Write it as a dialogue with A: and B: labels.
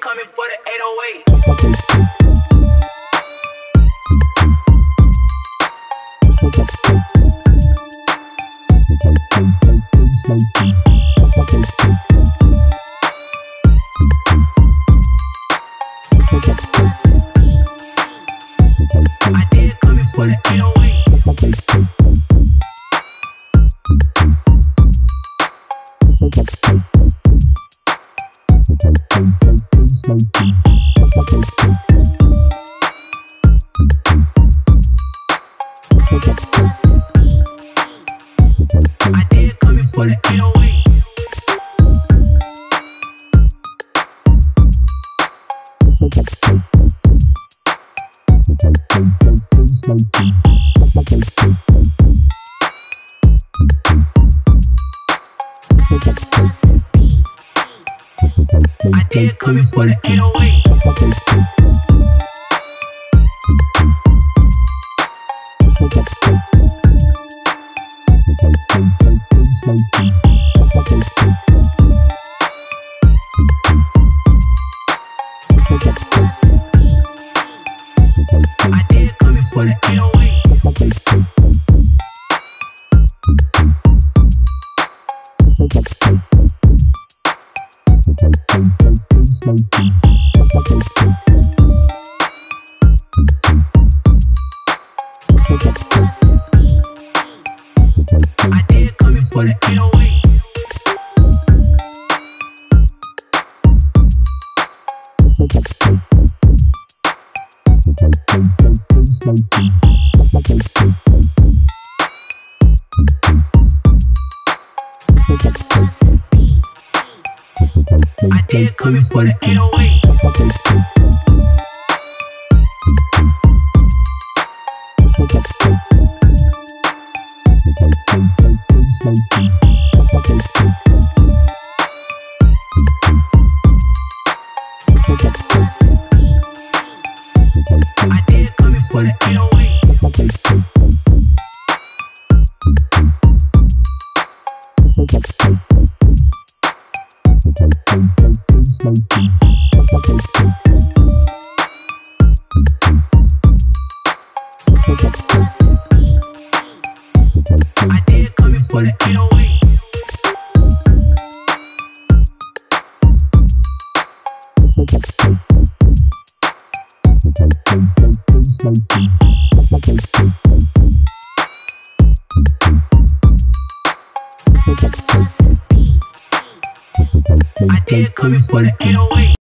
A: coming for the 808. I did coming for the 808. I did coming for the 808. I did coming for the 808. I did coming for the 808. I did coming for the 808. I did coming for the 808. I did coming for the 808. I did coming for the 808. I did coming for the 808.